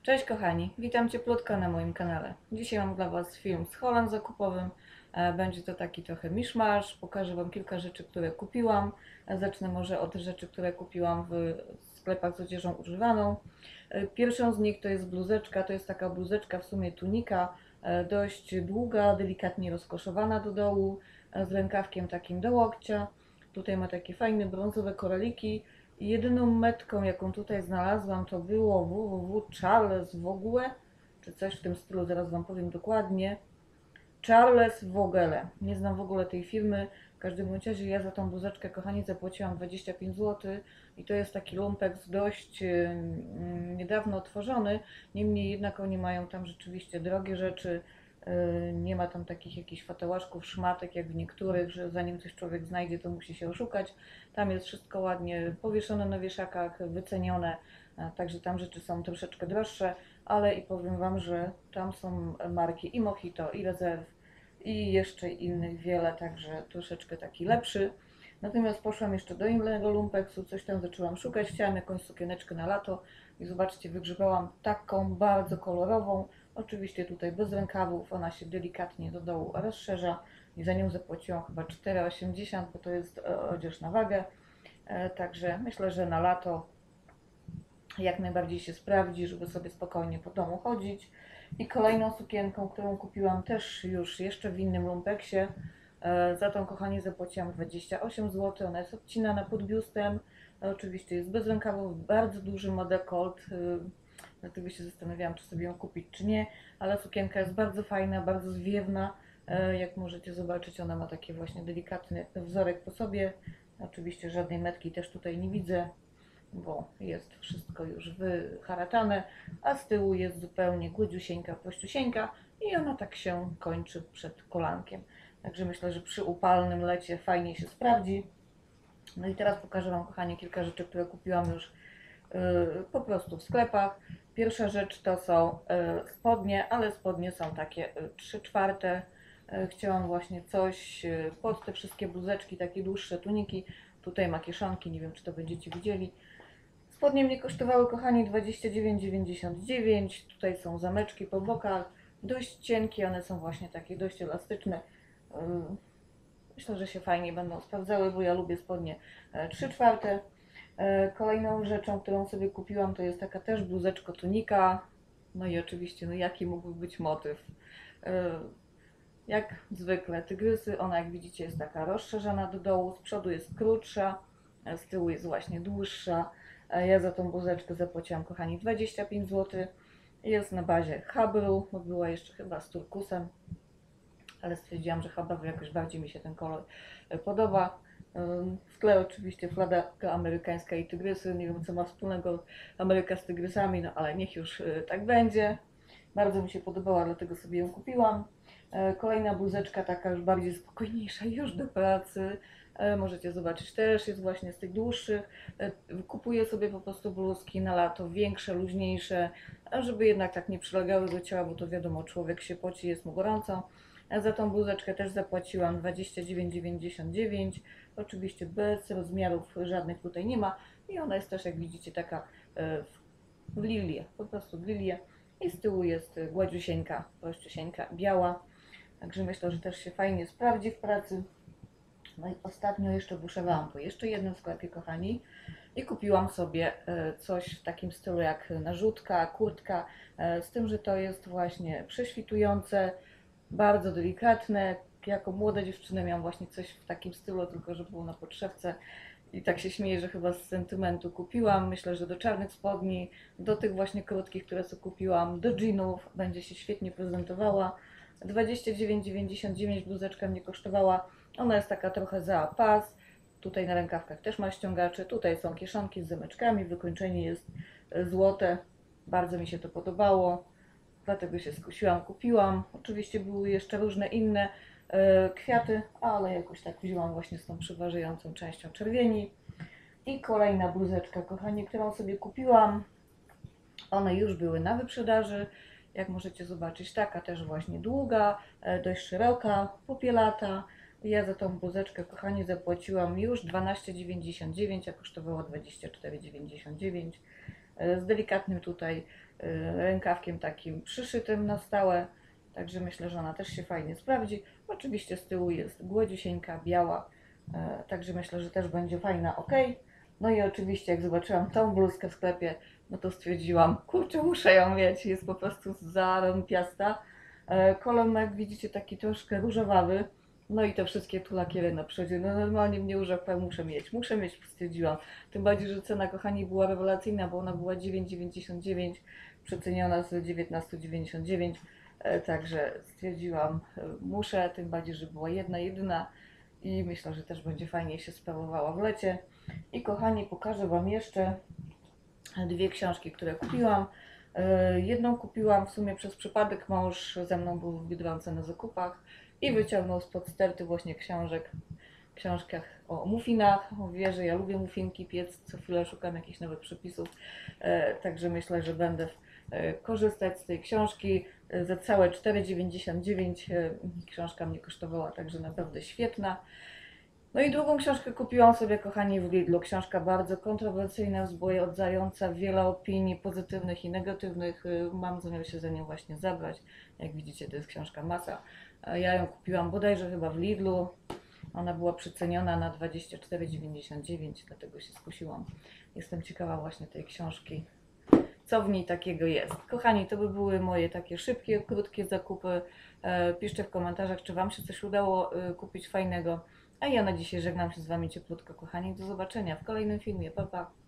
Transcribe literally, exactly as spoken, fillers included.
Cześć kochani, witam cieplutko na moim kanale. Dzisiaj mam dla Was film z haulam zakupowym. E, Będzie to taki trochę miszmasz. Pokażę Wam kilka rzeczy, które kupiłam. E, Zacznę może od rzeczy, które kupiłam w sklepach z odzieżą używaną. E, Pierwszą z nich to jest bluzeczka. To jest taka bluzeczka, w sumie tunika, e, dość długa, delikatnie rozkoszowana do dołu, e, z rękawkiem takim do łokcia. Tutaj ma takie fajne brązowe koraliki. Jedyną metką, jaką tutaj znalazłam, to było www Charles w ogóle, czy coś w tym stylu, zaraz Wam powiem dokładnie. Charles Vogele. Nie znam w ogóle tej firmy. W każdym bądź razie ja za tą bluzeczkę, kochani, zapłaciłam dwadzieścia pięć złotych i to jest taki lumpeks dość yy, niedawno otworzony. Niemniej jednak oni mają tam rzeczywiście drogie rzeczy. Yy, nie ma tam takich jakichś fatałaszków, szmatek jak w niektórych, że zanim coś człowiek znajdzie, to musi się oszukać. Tam jest wszystko ładnie powieszone na wieszakach, wycenione, także tam rzeczy są troszeczkę droższe, ale i powiem Wam, że tam są marki i Mojito, i Reserve, i jeszcze innych wiele, także troszeczkę taki lepszy. Natomiast poszłam jeszcze do innego lumpeksu, coś tam zaczęłam szukać, chciałam jakąś sukieneczkę na lato i zobaczcie, wygrzebałam taką bardzo kolorową, oczywiście tutaj bez rękawów, ona się delikatnie do dołu rozszerza i za nią zapłaciłam chyba cztery osiemdziesiąt, bo to jest odzież na wagę, także myślę, że na lato jak najbardziej się sprawdzi, żeby sobie spokojnie po domu chodzić. I kolejną sukienką, którą kupiłam też już jeszcze w innym lumpeksie, za tą, kochanie, zapłaciłam dwadzieścia osiem złotych. Ona jest odcinana pod biustem, oczywiście jest bez rękawów, bardzo duży ma dekolt, dlatego się zastanawiałam, czy sobie ją kupić, czy nie, ale sukienka jest bardzo fajna, bardzo zwiewna. Jak możecie zobaczyć, ona ma taki właśnie delikatny wzorek po sobie. Oczywiście żadnej metki też tutaj nie widzę, bo jest wszystko już wyharatane, a z tyłu jest zupełnie gładziusieńka, prościusieńka i ona tak się kończy przed kolankiem. Także myślę, że przy upalnym lecie fajnie się sprawdzi. No i teraz pokażę Wam, kochani, kilka rzeczy, które kupiłam już yy, po prostu w sklepach. Pierwsza rzecz to są yy, spodnie, ale spodnie są takie trzy czwarte. Yy, chciałam właśnie coś yy, pod te wszystkie bluzeczki, takie dłuższe tuniki. Tutaj ma kieszonki, nie wiem, czy to będziecie widzieli. Spodnie mnie kosztowały, kochani, dwadzieścia dziewięć dziewięćdziesiąt dziewięć. Tutaj są zameczki po bokach, dość cienkie, one są właśnie takie dość elastyczne. Myślę, że się fajnie będą sprawdzały, bo ja lubię spodnie trzy czwarte. Kolejną rzeczą, którą sobie kupiłam, to jest taka też bluzeczko tunika. No i oczywiście, no jaki mógłby być motyw? Jak zwykle tygrysy, ona, jak widzicie, jest taka rozszerzona do dołu, z przodu jest krótsza, z tyłu jest właśnie dłuższa. Ja za tą bluzeczkę zapłaciłam, kochani, dwadzieścia pięć złotych. Jest na bazie habru, bo była jeszcze chyba z turkusem, ale stwierdziłam, że habru jakoś bardziej mi się ten kolor podoba. W tle oczywiście flaga amerykańska i tygrysy. Nie wiem, co ma wspólnego Ameryka z tygrysami, no ale niech już tak będzie. Bardzo mi się podobała, dlatego sobie ją kupiłam. Kolejna bluzeczka, taka już bardziej spokojniejsza, już do pracy. Możecie zobaczyć, też jest właśnie z tych dłuższych. Kupuję sobie po prostu bluzki na lato, większe, luźniejsze, żeby jednak tak nie przylegały do ciała, bo to wiadomo, człowiek się poci, jest mu gorąco. Za tą bluzeczkę też zapłaciłam dwadzieścia dziewięć dziewięćdziesiąt dziewięć. Oczywiście bez rozmiarów żadnych tutaj nie ma. I ona jest też, jak widzicie, taka w lilię, po prostu w lilię. I z tyłu jest gładziusieńka, prościusieńka, biała. Także myślę, że też się fajnie sprawdzi w pracy. No i ostatnio jeszcze buszowałam po jeszcze jednym sklepie, kochani, i kupiłam sobie coś w takim stylu jak narzutka, kurtka, z tym, że to jest właśnie prześwitujące, bardzo delikatne. Jako młoda dziewczyna miałam właśnie coś w takim stylu, tylko że było na podszewce. I tak się śmieję, że chyba z sentymentu kupiłam. Myślę, że do czarnych spodni, do tych właśnie krótkich, które sobie kupiłam, do jeansów będzie się świetnie prezentowała. dwadzieścia dziewięć dziewięćdziesiąt dziewięć bluzeczka mnie kosztowała. Ona jest taka trochę za pas. Tutaj na rękawkach też ma ściągacze. Tutaj są kieszonki z zameczkami. Wykończenie jest złote. Bardzo mi się to podobało. Dlatego się skusiłam, kupiłam. Oczywiście były jeszcze różne inne e, kwiaty, ale jakoś tak wzięłam właśnie z tą przeważającą częścią czerwieni. I kolejna bluzeczka, kochani, którą sobie kupiłam. One już były na wyprzedaży. Jak możecie zobaczyć, taka też właśnie długa, e, dość szeroka, popielata. Ja za tą bluzeczkę, kochani, zapłaciłam już dwanaście dziewięćdziesiąt dziewięć, a kosztowała dwadzieścia cztery dziewięćdziesiąt dziewięć. Z delikatnym tutaj rękawkiem takim przyszytym na stałe. Także myślę, że ona też się fajnie sprawdzi. Oczywiście z tyłu jest gładziusieńka, biała. Także myślę, że też będzie fajna, ok. No i oczywiście jak zobaczyłam tą bluzkę w sklepie, no to stwierdziłam, kurczę, muszę ją mieć. Jest po prostu zarąbiasta. Kolor, jak widzicie, taki troszkę różowawy. No i te wszystkie tu lakiery na przodzie, no normalnie mnie urzekła, muszę mieć, muszę mieć, stwierdziłam. Tym bardziej, że cena, kochani, była rewelacyjna, bo ona była dziewięć dziewięćdziesiąt dziewięć, przeceniona z dziewiętnaście dziewięćdziesiąt dziewięć, e, także stwierdziłam, e, muszę, tym bardziej, że była jedna, jedyna i myślę, że też będzie fajnie się sprawowała w lecie. I kochani, pokażę Wam jeszcze dwie książki, które kupiłam. Jedną kupiłam w sumie przez przypadek, mąż ze mną był w Biedronce na zakupach i wyciągnął spod sterty właśnie książek, książkach o muffinach. Wie, że ja lubię muffinki piec, co chwilę szukam jakichś nowych przepisów, także myślę, że będę korzystać z tej książki. Za całe cztery dziewięćdziesiąt dziewięć książka mnie kosztowała, także naprawdę świetna. No i drugą książkę kupiłam sobie, kochani, w Lidlu. Książka bardzo kontrowersyjna, wzbogacająca, wiele opinii pozytywnych i negatywnych. Mam zamiar się za nią właśnie zabrać. Jak widzicie, to jest książka masa. Ja ją kupiłam bodajże chyba w Lidlu. Ona była przeceniona na dwadzieścia cztery dziewięćdziesiąt dziewięć, dlatego się skusiłam. Jestem ciekawa właśnie tej książki, co w niej takiego jest. Kochani, to by były moje takie szybkie, krótkie zakupy. Piszcie w komentarzach, czy Wam się coś udało kupić fajnego. A ja na dzisiaj żegnam się z Wami cieplutko, kochani. Do zobaczenia w kolejnym filmie. Pa, pa!